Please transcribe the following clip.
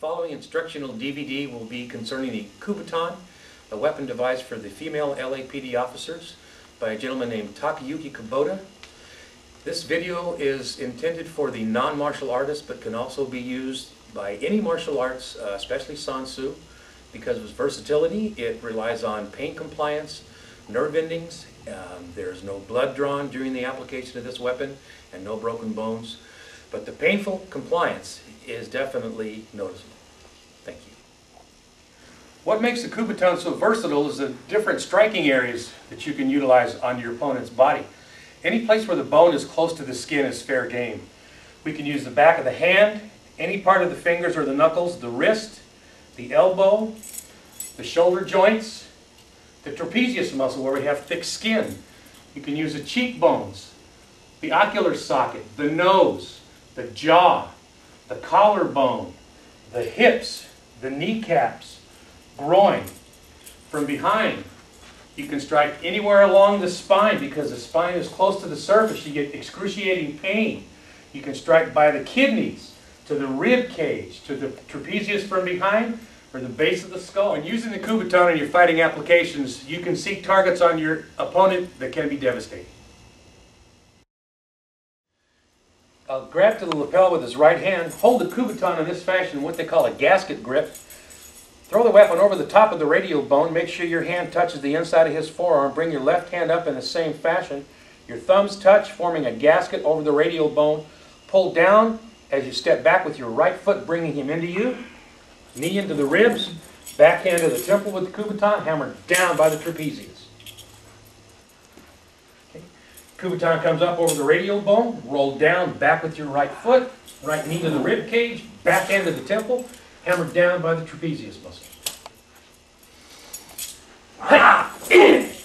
following instructional DVD will be concerning the Kubotan, a weapon devised for the female LAPD officers by a gentleman named Takayuki Kubota. This video is intended for the non-martial artist, but can also be used by any martial arts, especially Sansu, because of its versatility. It relies on pain compliance, nerve endings. There's no blood drawn during the application of this weapon and no broken bones. But the painful compliance is definitely noticeable. Thank you. What makes the Kubotan so versatile is the different striking areas that you can utilize on your opponent's body. Any place where the bone is close to the skin is fair game. We can use the back of the hand, any part of the fingers or the knuckles, the wrist, the elbow, the shoulder joints, the trapezius muscle where we have thick skin. You can use the cheekbones, the ocular socket, the nose, the jaw, the collarbone, the hips, the kneecaps, groin. From behind, you can strike anywhere along the spine because the spine is close to the surface. You get excruciating pain. You can strike by the kidneys, to the rib cage, to the trapezius from behind, or the base of the skull. When using the Kubotan in your fighting applications, you can seek targets on your opponent that can be devastating. I'll grab to the lapel with his right hand, hold the Kubotan in this fashion, what they call a gasket grip. Throw the weapon over the top of the radial bone. Make sure your hand touches the inside of his forearm. Bring your left hand up in the same fashion. Your thumbs touch, forming a gasket over the radial bone. Pull down as you step back with your right foot, bringing him into you. Knee into the ribs. Backhand to the temple with the Kubotan. Hammer down by the trapezius. Kubotan comes up over the radial bone, roll down, back with your right foot, right knee to the rib cage, back end to the temple, hammered down by the trapezius muscle.